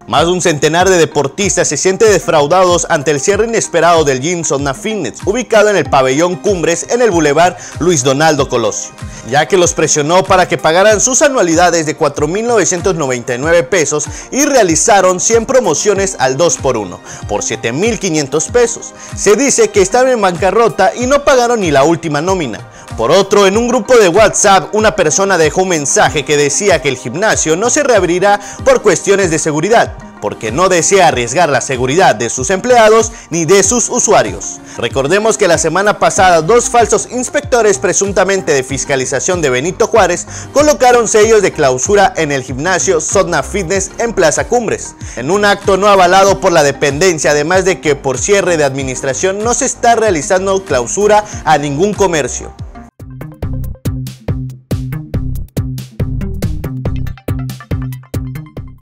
Más de un centenar de deportistas se sienten defraudados ante el cierre inesperado del Gym Sodna Fitness, ubicado en el pabellón Cumbres en el Boulevard Luis Donaldo Colosio, ya que los presionó para que pagaran sus anualidades de 4.999 pesos y realizaron 100 promociones al 2x1 por 7.500 pesos. Se dice que estaban en bancarrota y no pagaron ni la última nómina. Por otro, en un grupo de WhatsApp, una persona dejó un mensaje que decía que el gimnasio no se reabrirá por cuestiones de seguridad, porque no desea arriesgar la seguridad de sus empleados ni de sus usuarios. Recordemos que la semana pasada, dos falsos inspectores presuntamente de fiscalización de Benito Juárez colocaron sellos de clausura en el gimnasio Sodna Fitness en Plaza Cumbres, en un acto no avalado por la dependencia, además de que por cierre de administración no se está realizando clausura a ningún comercio.